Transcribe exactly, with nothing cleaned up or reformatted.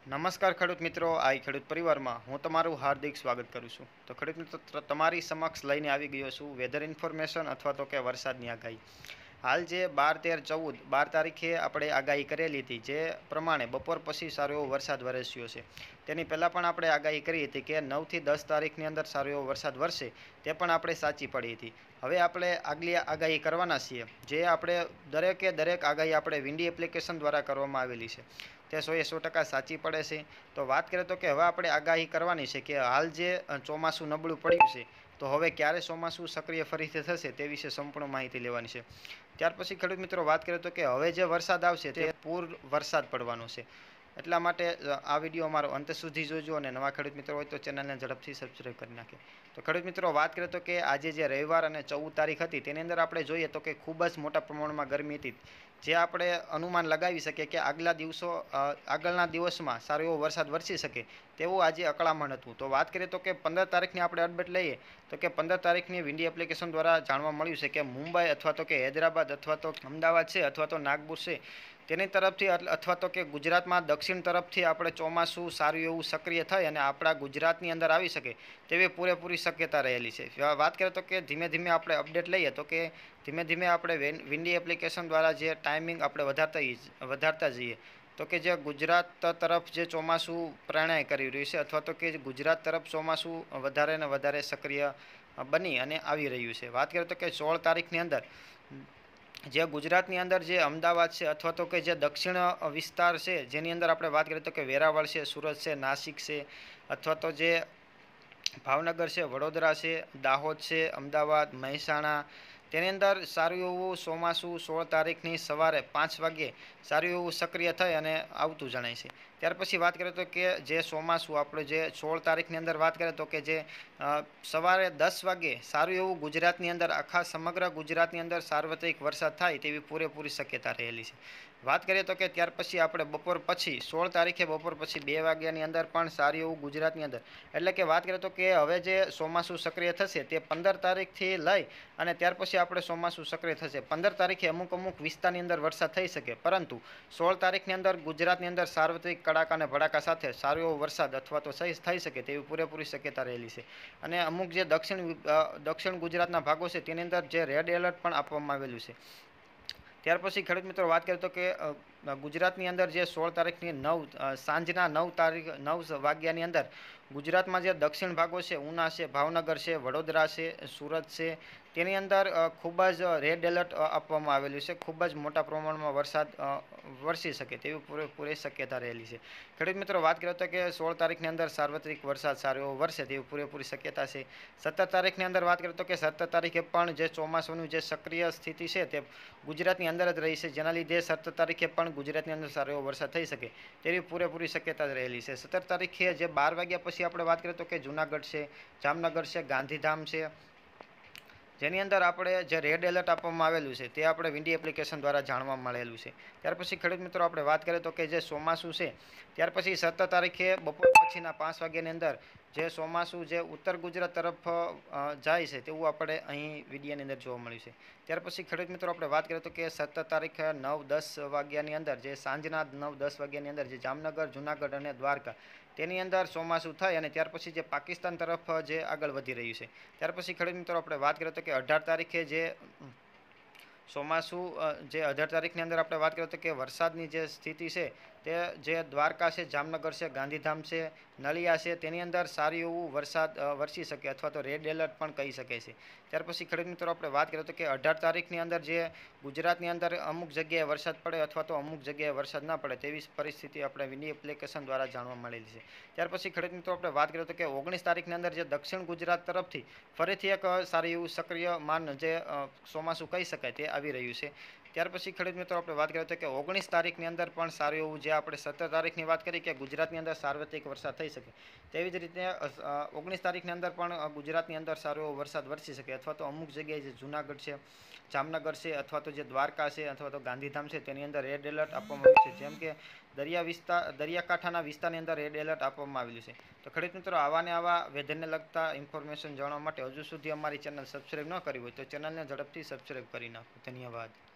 નમસ્કાર ખેડૂત મિત્રો, આ ખેડૂત પરિવારમાં હું તમારું હાર્દિક સ્વાગત કરું છું. તો ખેડૂત મિત્રો, તમારી સમક્ષ લઈને આવી ગયો છું વેધર ઇન્ફોર્મેશન અથવા તો કે વરસાદની આગાહી. હાલ જે બાર તેર ચૌદ બાર તારીખે આપણે આગાહી કરેલી હતી, જે પ્રમાણે બપોર પછી સારો એવો વરસાદ વરસ્યો છે. તેની પહેલાં પણ આપણે આગાહી કરી હતી કે નવથી દસ તારીખની અંદર સારો એવો વરસાદ વરસે, તે પણ આપણે સાચી પડી હતી. હવે આપણે આગલી આગાહી કરવાના છીએ, જે આપણે દરેકે દરેક આગાહી આપણે વિન્ડી એપ્લિકેશન દ્વારા કરવામાં આવેલી છે. તે સો એ સો ટકા સાચી પડે છે. તો વાત કરીએ તો કે હવે આપણે આગાહી કરવાની છે કે હાલ જે ચોમાસું નબળું પડ્યું છે, તો હવે ક્યારે ચોમાસું સક્રિય ફરીથી થશે તે વિશે સંપૂર્ણ માહિતી લેવાની છે. ત્યાર પછી ખેડૂત મિત્રો વાત કરીએ તો કે હવે જે વરસાદ આવશે તે પૂર વરસાદ પડવાનો છે. એટલા માટે આ વિડીયો અમારો અંત સુધી જોજો, અને નવા ખેડૂત મિત્રો હોય તો ચેનલને ઝડપથી સબસ્ક્રાઈબ કરી નાખે. તો ખેડૂત મિત્રો વાત કરીએ તો કે આજે જે રવિવાર અને ચૌદ તારીખ હતી, તેની અંદર આપણે જોઈએ તો કે ખૂબ જ મોટા પ્રમાણમાં ગરમી હતી, જે આપણે અનુમાન લગાવી શકીએ કે આગલા દિવસો આગળના દિવસમાં સારો એવો વરસાદ વરસી શકે તેવું આજે અકળામણ હતું. તો વાત કરીએ તો કે પંદર તારીખની આપણે અપડેટ લઈએ તો કે પંદર તારીખની વિન્ડી એપ્લિકેશન દ્વારા જાણવા મળ્યું છે કે મુંબઈ અથવા તો કે હૈદરાબાદ અથવા તો અમદાવાદ છે અથવા તો નાગપુર છે, તેની તરફથી અથવા તો કે ગુજરાતમાં દક્ષિણ તરફથી આપણે ચોમાસું સારું એવું સક્રિય થાય અને આપણા ગુજરાતની અંદર આવી શકે તેવી પૂરેપૂરી શક્યતા રહેલી છે. વાત કરીએ તો કે ધીમે ધીમે આપણે અપડેટ લઈએ તો કે ધીમે ધીમે આપણે વિન્ડી એપ્લિકેશન દ્વારા જે ટાઈમિંગ આપણે વધારતા વધારતા જઈએ તો કે જે ગુજરાત તરફ જે ચોમાસું પ્રણય કરી રહ્યું છે અથવા તો કે ગુજરાત તરફ ચોમાસું વધારે ને વધારે સક્રિય બની અને આવી રહ્યું છે. વાત કરીએ તો કે સોળ તારીખની અંદર જે ગુજરાતની અંદર જે અમદાવાદ છે અથવા તો કે જે દક્ષિણ વિસ્તાર છે, જેની અંદર આપણે વાત કરીએ તો કે વેરાવળ છે, સુરત છે, નાસિક છે અથવા તો જે ભાવનગર છે, વડોદરા છે, દાહોદ છે, અમદાવાદ, મહેસાણા, તેની અંદર સારું એવું ચોમાસું સોળ તારીખની સવારે પાંચ વાગ્યે સારું એવું સક્રિય થઈ અને આવતું જણાય છે. ત્યાર પછી વાત કરીએ તો કે જે ચોમાસું આપણે જે સોળ તારીખની અંદર વાત કરીએ તો કે જે સવારે દસ વાગ્યે સારું એવું ગુજરાતની અંદર આખા સમગ્ર ગુજરાતની અંદર સાર્વત્રિક વરસાદ થાય તેવી પૂરેપૂરી શક્યતા રહેલી છે. વાત કરીએ તો કે ત્યાર પછી આપણે બપોર પછી સોળ તારીખે બપોર પછી બે વાગ્યાની અંદર પણ સારું એવું ગુજરાતની અંદર, એટલે કે વાત કરીએ તો કે હવે જે ચોમાસું સક્રિય થશે તે પંદર તારીખથી લઈ અને ત્યાર પછી આપણે ચોમાસું સક્રિય થશે. પંદર તારીખે અમુક અમુક વિસ્તારની અંદર વરસાદ થઈ શકે, પરંતુ સોળ તારીખની અંદર ગુજરાતની અંદર સાર્વત્રિક કડાકા અને ભડાકા સાથે સારો એવો વરસાદ અથવા તો થઈ શકે તેવી પૂરેપૂરી શક્યતા રહેલી છે. અને અમુક જે દક્ષિણ દક્ષિણ ગુજરાતના ભાગો છે તેની અંદર જે રેડ એલર્ટ પણ આપવામાં આવેલું છે. ત્યાર પછી ખેડૂત મિત્રો વાત કરીએ તો કે ગુજરાતની અંદર જે સોળ તારીખની નવ સાંજના નવ તારીખ નવ વાગ્યાની અંદર ગુજરાતમાં જે દક્ષિણ ભાગો છે, ઉના છે, ભાવનગર છે, વડોદરા છે, સુરત છે, તેની અંદર ખૂબ જ રેડ એલર્ટ આપવામાં આવેલું છે. ખૂબ જ મોટા પ્રમાણમાં વરસાદ વરસી શકે તેવી પૂરેપૂરી શક્યતા રહેલી છે. ખેડૂત મિત્રો વાત કરીએ તો કે સોળ તારીખની અંદર સાર્વત્રિક વરસાદ સારો એવો વરસે તેવી પૂરેપૂરી શક્યતા છે. સત્તર તારીખની અંદર વાત કરીએ તો કે સત્તર તારીખે પણ જે ચોમાસાનું જે સક્રિય સ્થિતિ છે તે ગુજરાતની અંદર જ રહી છે, જેના લીધે સત્તર તારીખે પણ ગુજરાતની અંદર સારો એવો વરસાદ થઈ શકે તેવી પૂરેપૂરી શક્યતા રહેલી છે. સત્તર તારીખે જે બાર વાગ્યા પછી આપણે વાત કરીએ તો કે જુનાગઢ છે, જામનગર છે, ગાંધીધામ છે, જેની અંદર આપણે જે રેડ એલર્ટ આપવામાં આવેલું છે તે આપણે વિન્ડી એપ્લિકેશન દ્વારા જાણવા મળેલું છે. ત્યાર પછી ખેડૂત મિત્રો આપણે વાત કરીએ તો કે જે ચોમાસું છે, ત્યાર પછી સત્તર તારીખે બપોર પછીના પાંચ વાગ્યાની અંદર જે ચોમાસું જે ઉત્તર ગુજરાત તરફ જાય છે તેવું આપણે અહીં વિડીયોની અંદર જોવા મળ્યું છે. ત્યાર પછી ખેડૂત મિત્રો આપણે વાત કરીએ તો કે સત્તર તારીખે નવ દસ વાગ્યાની અંદર જે સાંજના નવ દસ વાગ્યાની અંદર જે જામનગર, જુનાગઢ અને દ્વારકા તેની અંદર ચોમાસું થાય અને ત્યાર પછી જે પાકિસ્તાન તરફ જે આગળ વધી રહ્યું છે. ત્યાર પછી ખેડૂત મિત્રો આપણે વાત કરીએ તો કે અઢાર તારીખે જે ચોમાસું જે અઢાર તારીખની અંદર આપણે વાત કરીએ તો કે વરસાદની જે સ્થિતિ છે તે જે દ્વારકા છે, જામનગર છે, ગાંધીધામ છે, નલિયા છે, તેની અંદર સારું એવું વરસાદ વરસી શકે અથવા તો રેડ એલર્ટ પણ કહી શકે છે. ત્યાર પછી ખેડૂત મિત્રો આપણે વાત કરીએ તો કે અઢાર તારીખની અંદર જે ગુજરાતની અંદર અમુક જગ્યાએ વરસાદ પડે અથવા તો અમુક જગ્યાએ વરસાદ ના પડે તેવી પરિસ્થિતિ આપણે વિન્ડી એપ્લિકેશન દ્વારા જાણવા મળેલી છે. ત્યાર પછી ખેડૂત મિત્રો આપણે વાત કરીએ તો કે ઓગણીસ તારીખની અંદર જે દક્ષિણ ગુજરાત તરફથી ફરીથી એક સારું એવું સક્રિય માન જે ચોમાસું કહી શકાય તે આવી રહ્યું છે. ત્યાર પછી ખેડૂત મિત્રો આપણે વાત કરીએ તો કે ઓગણીસ તારીખની અંદર પણ સારું એવું, જે આપણે સત્તર તારીખની વાત કરી કે ગુજરાતની અંદર સાર્વત્રિક વરસાદ થઈ શકે, તેવી જ રીતે ઓગણીસ તારીખની અંદર પણ ગુજરાતની અંદર સારો એવો વરસાદ વરસી શકે અથવા તો અમુક જગ્યાએ જે જુનાગઢ છે, જામનગર છે અથવા તો જે દ્વારકા છે અથવા તો ગાંધીધામ છે તેની અંદર રેડ એલર્ટ આપવામાં આવ્યું છે. જેમ કે દરિયા વિસ્તાર દરિયાકાંઠાના વિસ્તારની અંદર રેડ એલર્ટ આપવામાં આવેલું છે. તો ખેડૂત મિત્રો આવા ને આવા વેધરને લગતા ઇન્ફોર્મેશન જાણવા માટે હજુ સુધી અમારી ચેનલ સબસ્ક્રાઈબ ન કરી હોય તો ચેનલને ઝડપથી સબસ્ક્રાઈબ કરી નાખો. ધન્યવાદ.